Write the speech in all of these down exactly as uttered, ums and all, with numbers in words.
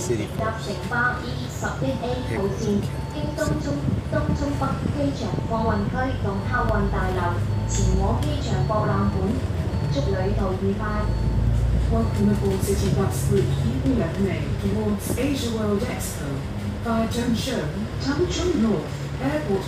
City. 搭城巴 E 十一 A 號線，經東涌、東涌北機場貨運區同客運大樓，前往機場博覽館。祝旅途愉快。 Welcome aboard City Bus Route E eleven A towards Asia World Expo via Zhengzhou, Tangchung North Airport.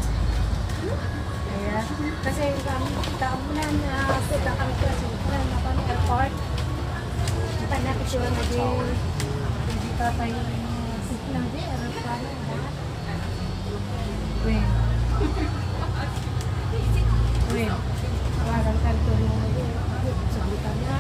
Kaya, kasi kami tamunan na punta kami sa Singapore na kami airport. Panak siya na di hindi pa tayo signal di aeroplano lahat. Wait. Wait. Parang kanto mo di sabitan na.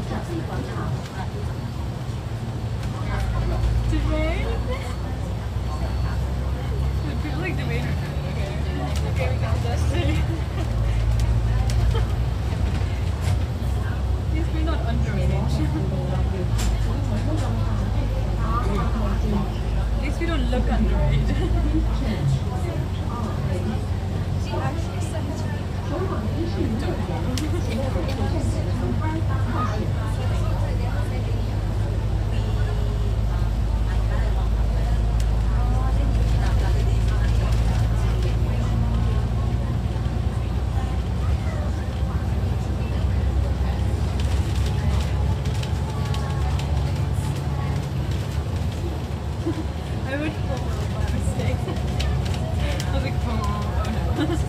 咖啡廣場。 Dwayne? People like Dwayne or not, okay? Okay, we got this. Yes, we're not underage. At least we don't look underage. She actually said to me, I would fall by mistake. I was like, oh, oh no.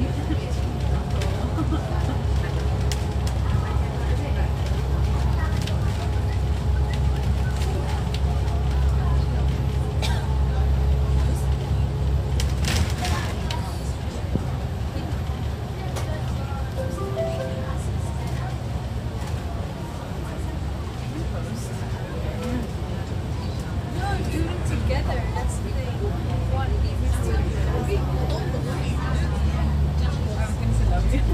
No, do them together. That's the thing. One, I was gonna say love you.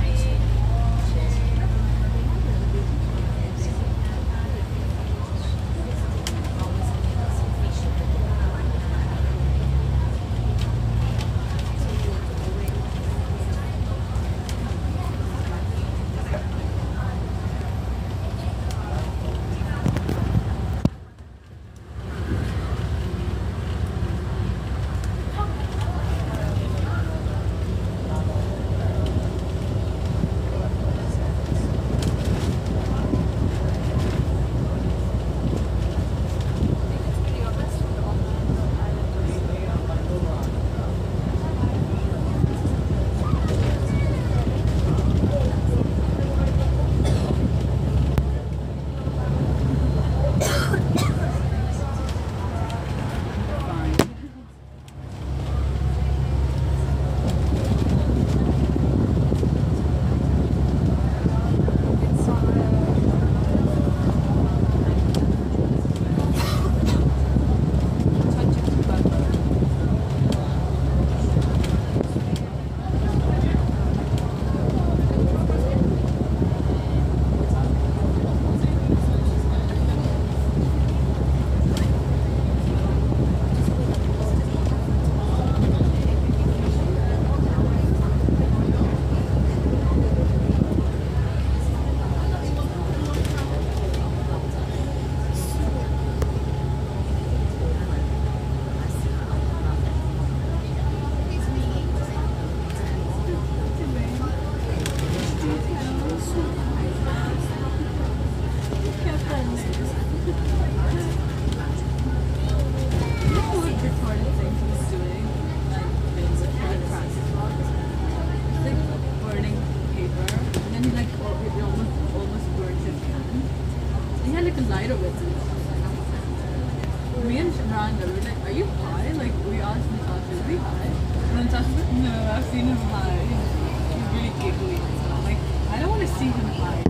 Me and Rhonda were like, are you high? Like, we asked Natasha, is he high? And then Natasha was like, no, I've seen him high. He's really giggly and stuff. I'm like, I don't want to see him high.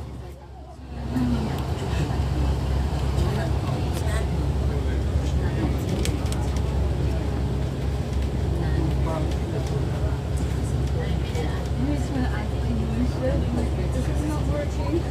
He's when I think you should. This is not working.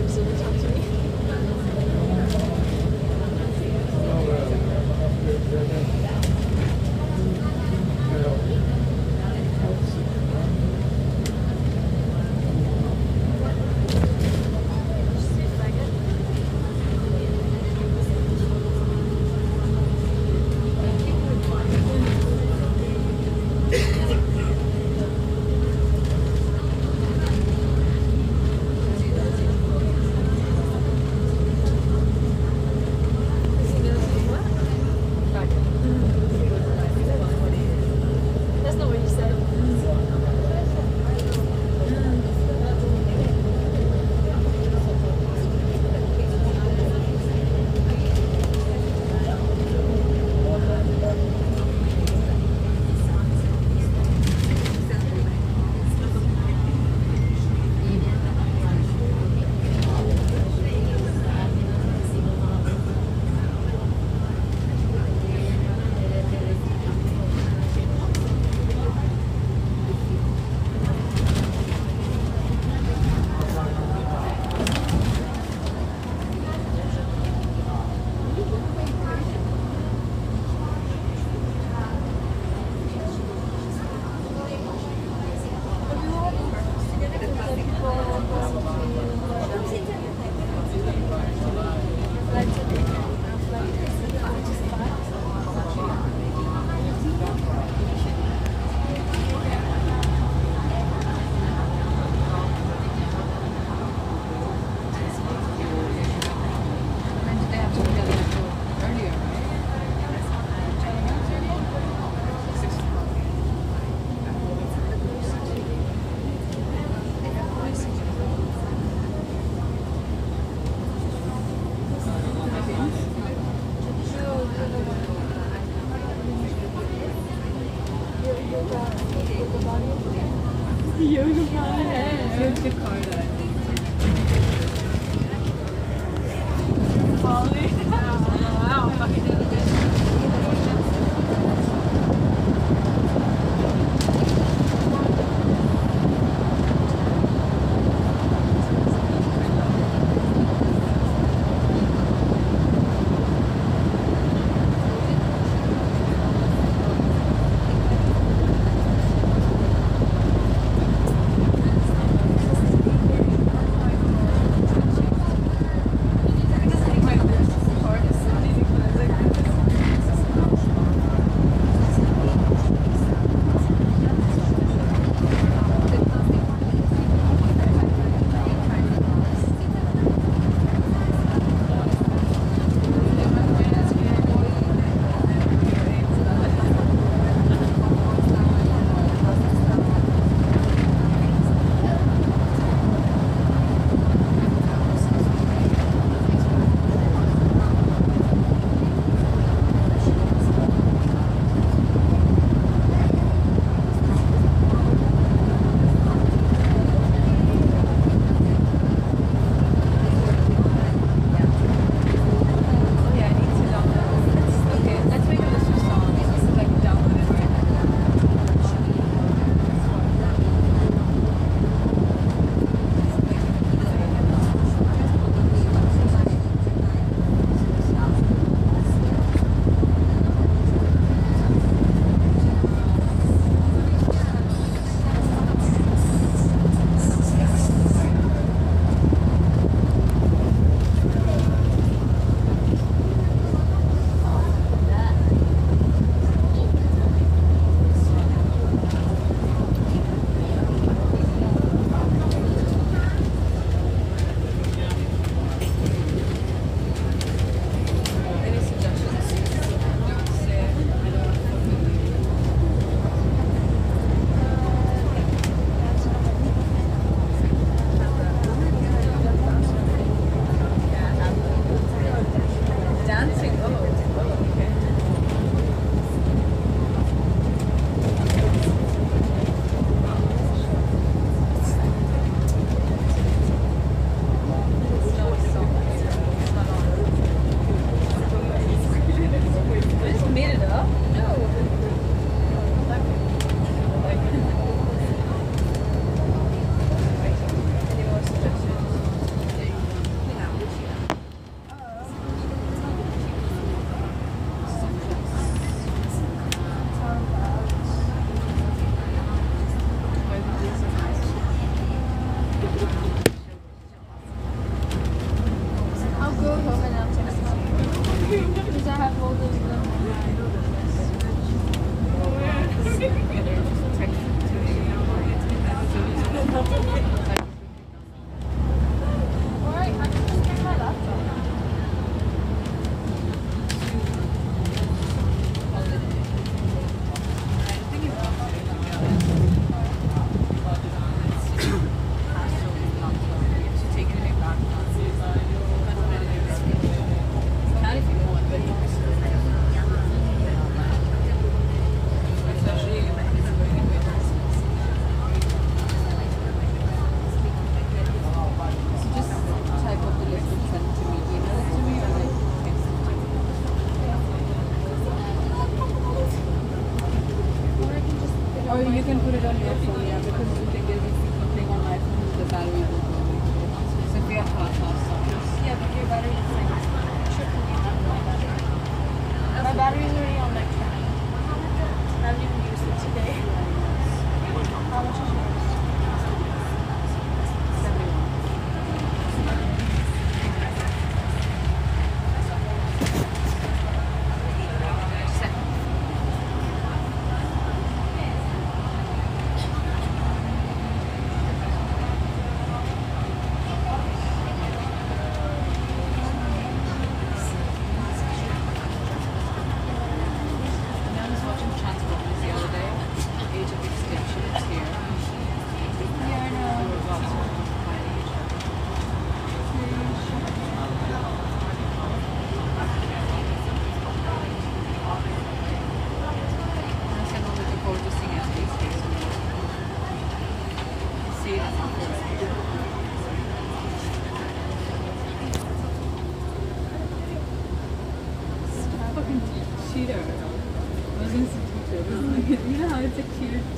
so talk to me.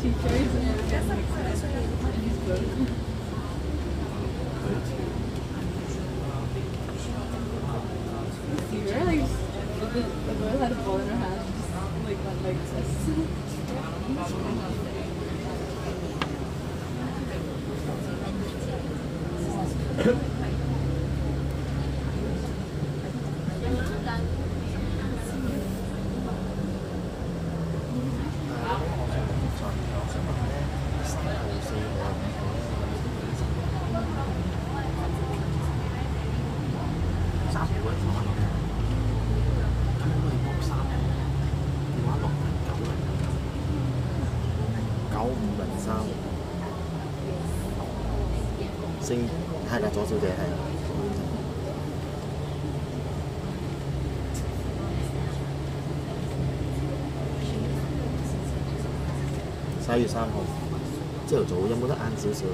teacher is in his book. You were like, the, the girl had a ball in her hand, just like went like this. 星係啦，左小姐係。十一月三號，朝頭早有冇得晏少少咧？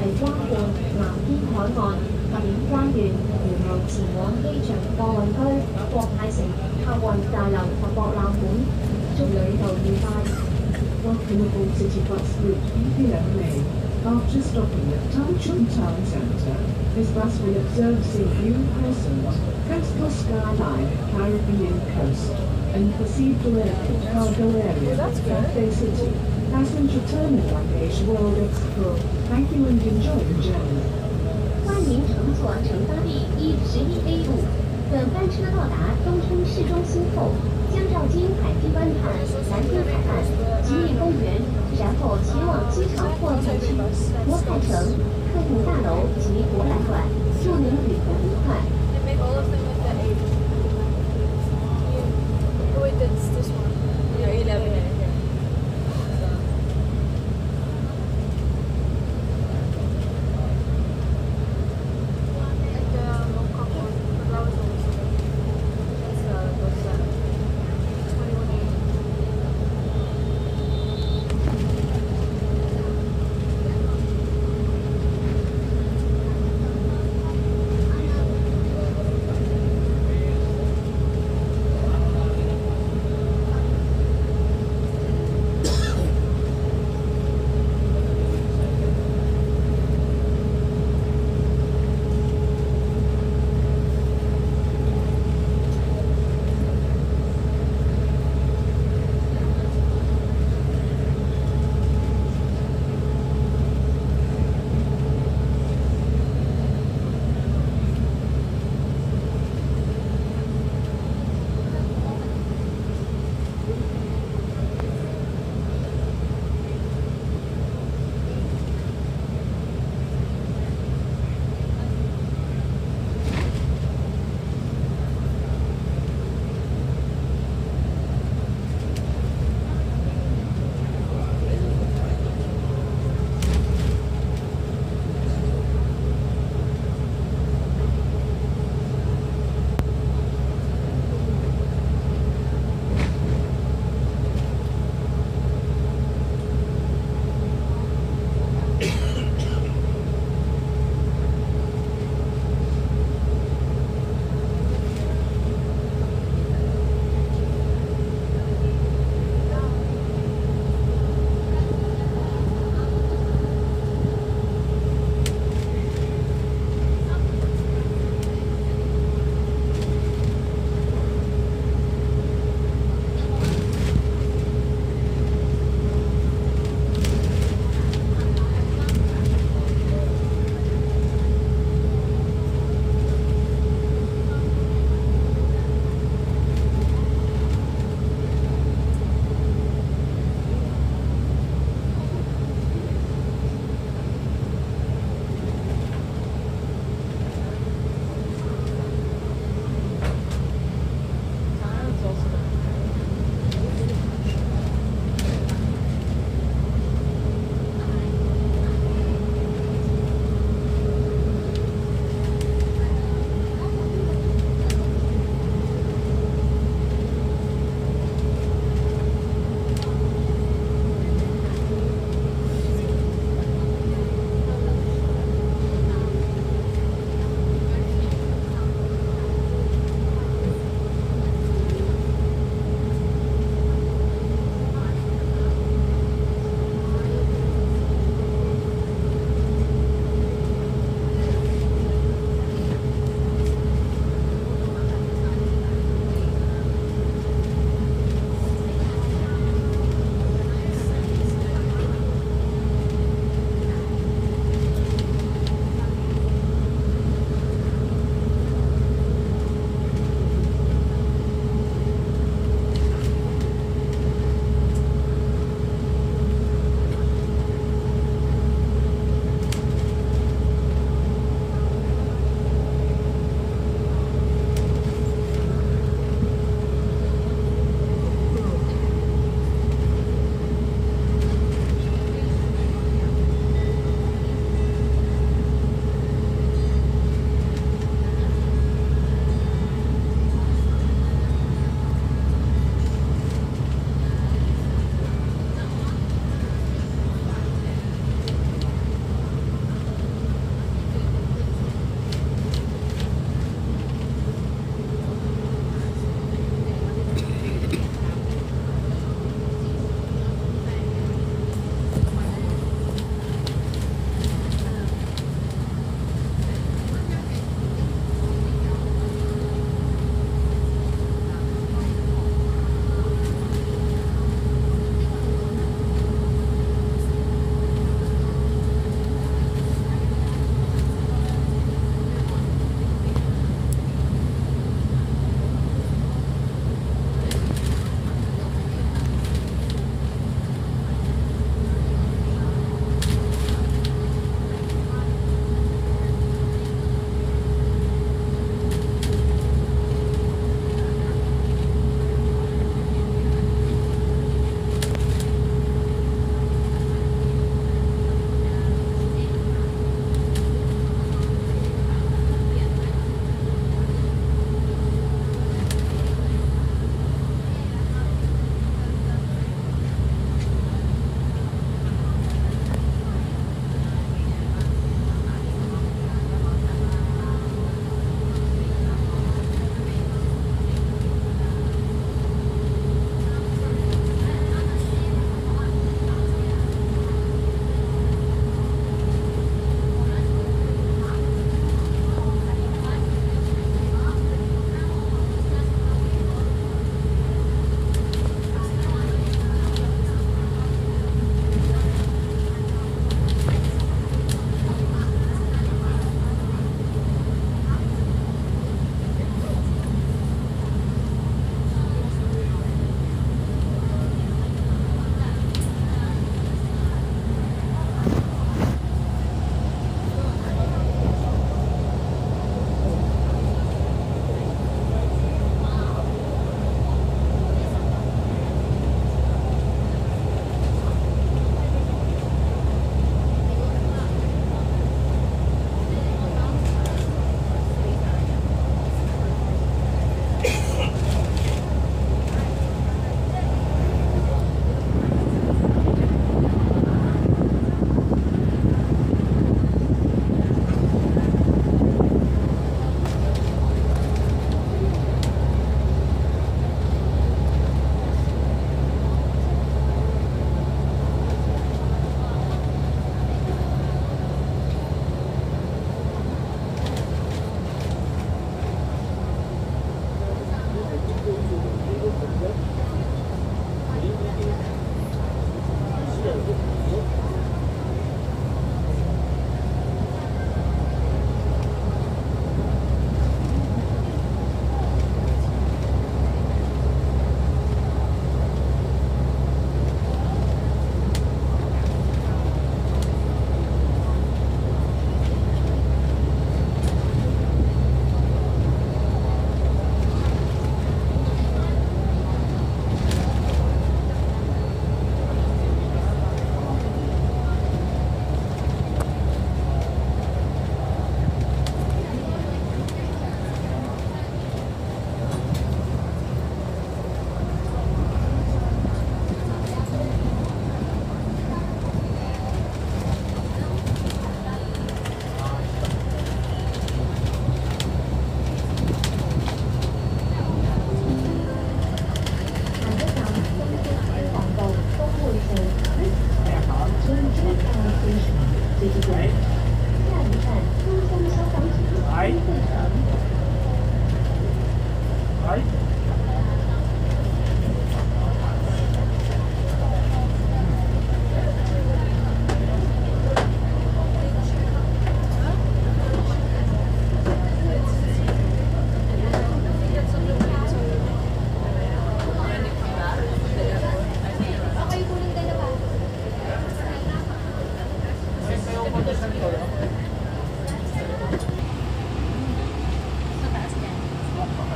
關過南邊海岸及關縣，然後前往機場貨運區、國泰城、客運大樓及博覽館。祝旅途愉快。 Welcome aboard City Bus Route E eleven A. After stopping at Tanchung Town Centre, this bus will observe sea view crescent, coastal skyline, Caribbean coast, and proceed to airport cargo area, Cathay City. Passenger terminal luggage World Explore. Thank you and enjoy the journey. 欢迎乘坐乘搭地一十一 A 路。本班车到达东冲市中心后，将绕经海滨湾畔、南滨海岸、吉利公园，然后前往机场货运区、国泰城、客运大楼及博览馆。祝您旅途愉快。 They make all of them with the eight. Oh wait, that's this one. Yeah, eleven. And the Mongkok one, but that was also that's uh those uh twenty-one A.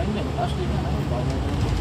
Đấy mình last đi nó nói gọi